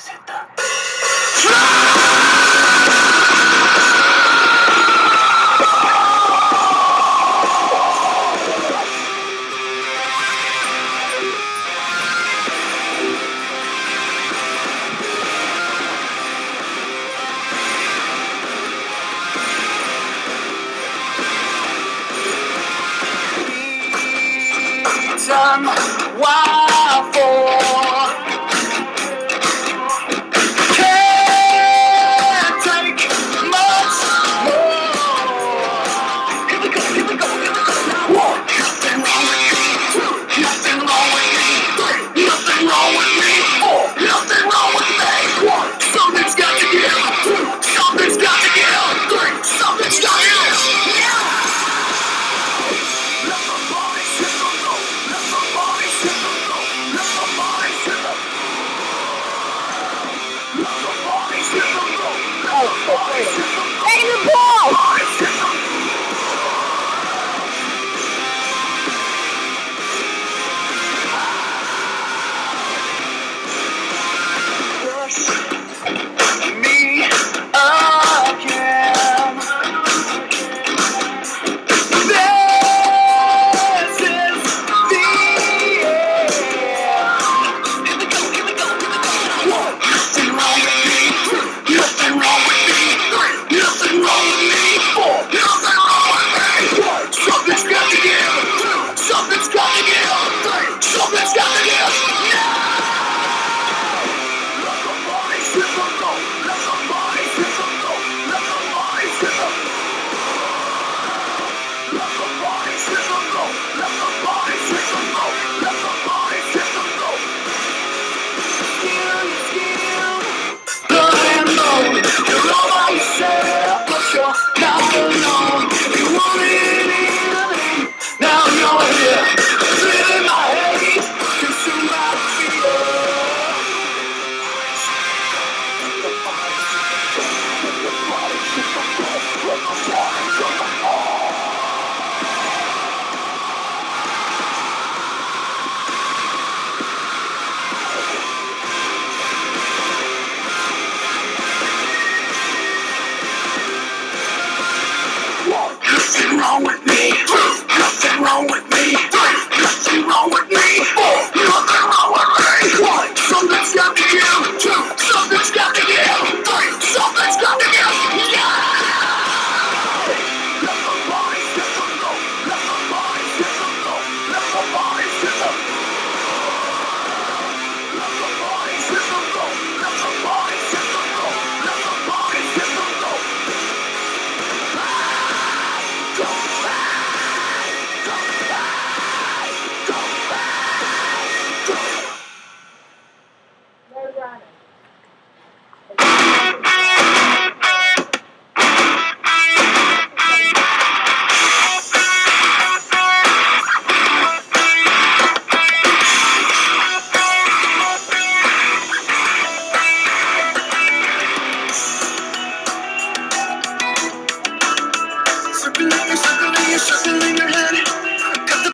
Why for? Can't take much more. Here we go, here we go, here we go. One, nothing wrong with me. Two, nothing wrong with me. Three, nothing wrong with me. Four, nothing wrong with me. One, something's got to give. Two, something's got to give. Three, something's got to give. Take the ball! Me again. This is the end. Here we go, here we go, here we go. One, nothing wrong with me. Two, nothing wrong with me. Three, nothing wrong with me. Four, nothing wrong with me. One, something's got to give. Two, something's got to give. Three, something's got to give. Nothing wrong with me. Nothing wrong with me.